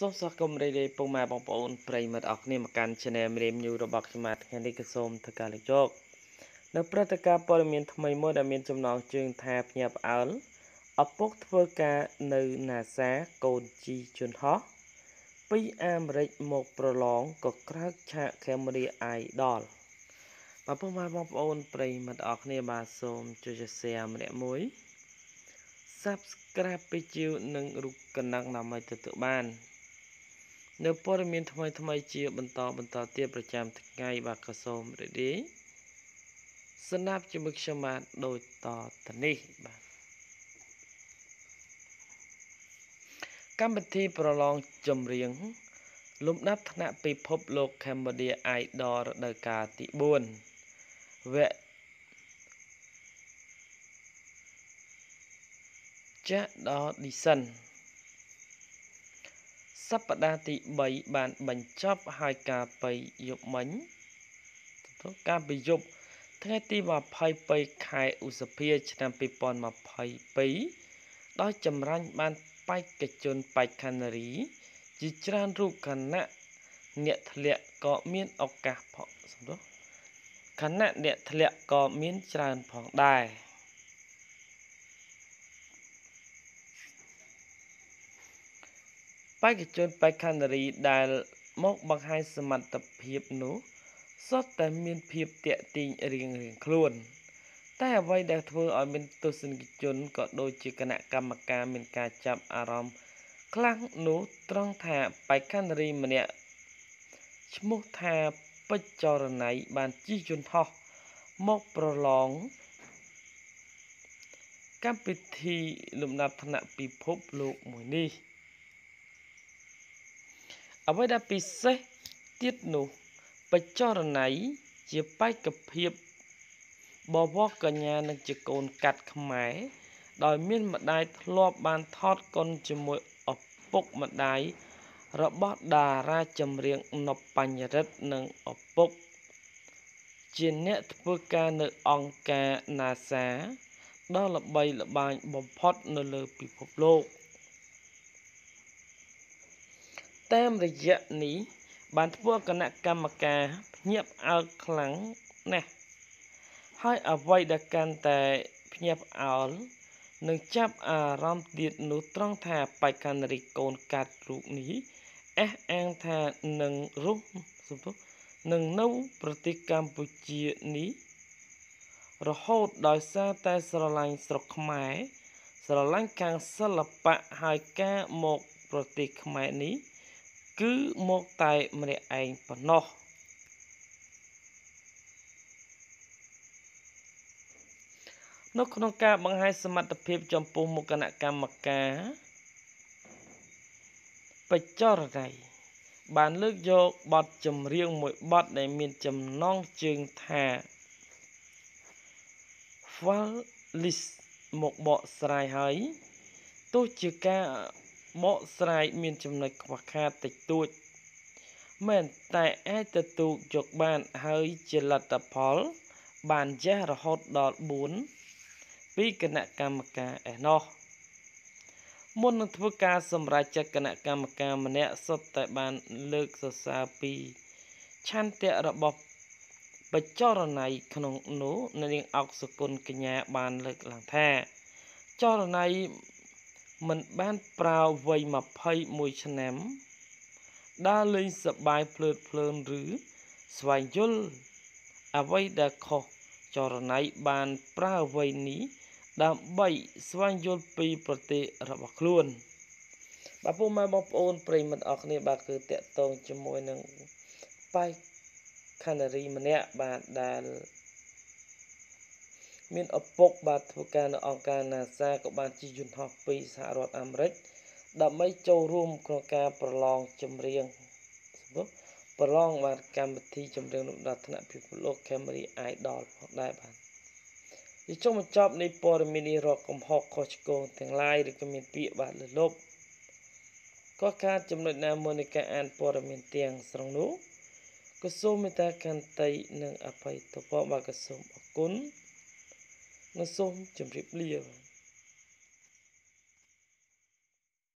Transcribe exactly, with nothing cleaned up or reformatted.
សូមស្វាគមន៍រីករាយពុកម៉ែបងប្អូនប្រិយមិត្តអរគ្នាមកកាន់ Channel ម្រាមញូរបស់ខ្ញុំបាទថ្ងៃនេះក៏សូមធ្វើការលើកយកនៅព្រឹត្តិការណ៍ព័ត៌មានថ្មីមួយដែលមានចំណងជើងថាភ្ញាក់ផ្អើលឪពុកធ្វើការនៅ NASA កូនជីជនហោះពីអាមេរិកមកប្រឡងក៏ក្រើកឆាក Camry Idol បាទពុកម៉ែបងប្អូនប្រិយមិត្តអរគ្នាបាទសូមជួយ Share ម្នាក់មួយ Subscribe ពីជាវនិងរូបកណ្ដឹងដើម្បីទទួលបាននៅព័ត៌មានថ្មីថ្មីជាបន្តបន្តទៀតប្រចាំថ្ងៃបាទក៏សូមរីករាយស្ដាប់ជាមួយខ្ញុំបាទដូចតទៅនេះបាទកម្មវិធីប្រឡងចម្រៀងលំដាប់ថ្នាក់ពិភពលោក Cambodia Idol រដូវកាលទីបួនវគ្គចាក់ដល់ Audition សប្តាហ៍ទីបីបានបញ្ចប់ហើយការពីយប់មិញការពីយប់ថ្ងៃទីยี่สิบខែឧសភាឆ្នាំពីរពាន់ยี่สิบពីរដោយចម្រាញ់បានបេក្ខជនបេក្ខនារីជាច្រើនរូបខណៈអ្នកធ្លាក់ក៏មានឱកាសផងខណៈអ្នកធ្លាក់ក៏មានច្រើនផងដែរបេក្ខជនបេក្ខនារីដែលមកបង្ហាញសមត្ថភាពនោះសុទ្ធតែមានភាពតាក់ទាញរៀងៗខ្លួនតែអ្វីដែលធ្វើឲ្យមានទស្សនិកជនក៏ដូចជាគណៈកម្មការមានការចាប់អារម្មណ៍ខ្លាំងនោះត្រង់ថាបេក្ខនារីម្នាក់ឈ្មោះថាពេជ្រចរណៃបានជិះយន្តហោះមកប្រឡងកម្មវិធីលំដាប់ថ្នាក់ពិភពលោកមួយនេះអ្វីដែលពិសេសទៀតនោះពេជ្រចរណៃជាបេក្ខភាពបវរកញ្ញានិងជាកូនកាត់ខ្មែរដោយមានម្ដាយធ្លាប់បានថតកុនជាមួយឪពុកម្ដាយរបស់តារាចម្រៀងណុបបញ្ញរិទ្ធនិងឪពុកជាអ្នកធ្វើការនៅអង្គការ NASA ដ៏ល្បីល្បាញបំផុតនៅលើពិភពលោកតាមរយៈនេះបានធ្វើគណៈកម្មការភ្ញាក់ផ្អើលខ្លាំងណាស់ហើយអ្វីដែលកាន់តែភ្ញាក់ផ្អើលនិងចាប់អារម្មណ៍ទៀតនោះត្រង់ថាបេក្ខនារីកូនកាត់រូបនេះអះអាងថានឹងរស់នឹងនៅប្រទេសកម្ពុជានេះរហូតដោយសារតែស្រឡាញ់ស្រុកខ្មែរស្រឡាញ់ខាងសិល្បៈហើយការមកប្រទេសខ្មែរនេះគឺមកតែម្នាក់ឯងប៉ុណ្ណោះនៅក្នុងការបង្ហាញសមត្ថភាពចំពោះមុខគណៈកម្មការពេជ្រចរណៃបានលើកយកបទចម្រៀងមួយបទដែលមានចំណងជើងថា Fallis មកបកស្រាយហើយទោះជាការបកស្រាយមានចំណុចខ្វះខាតតិចតួចមែនតែអាចទទួលយកបានហើយជាលទ្ធផលបានយះរហូតដល់បួនពីគណៈកម្មការឯណោះមុននឹងធ្វើការសម្រេចចិត្តគណៈកម្មការម្នាក់សុទ្ធតែបានលើកសរសើរពីឆន្ទៈរបស់ពេជ្រចរណៃក្នុងនោះនាងអុកសុគន្ធកញ្ញាបានលើកឡើងថាចរណៃមិនបានប្រើវ័យยี่สิบเอ็ดឆ្នាំដើរលេងសប្បាយភ្លើតភ្លើនឬស្វែងយល់អ្វីដែលខុសចរណៃបានប្រើវ័យនេះដើម្បីស្វែងយល់ពីប្រទេសរបស់ខ្លួនបាទពុកម៉ែបងប្អូនប្រិយមិត្តអរគ្នាបាទគឺតាក់ទងជាមួយនឹងបេក្ខនារីម្នាក់បាទដែលមានឪពុកបាទធ្វើការនៅអង្គការ NASA ក៏បានជិះយន្តហោះពីសហរដ្ឋអាមេរិកដើម្បីចូលរួមក្នុងការប្រឡងចម្រៀងប្រឡងបាទកម្មវិធីចម្រៀងលំដាប់ថ្នាក់ពិភពលោក Camry Idol ផងដែរបាទជាចុងបញ្ចប់នៃព័ត៌មាននេះរកកំហុសខុសឆ្គងទាំងឡាយឬក៏មានពាក្យបាទលើលប់ក៏ការចំណុចណាមួយនៃការអានព័ត៌មានទាំងស្រុងនោះក៏សូមមេត្តាខន្តីនិងអភ័យទោសបាទក៏សូមអរគុណនិងសូមជម្រាបលា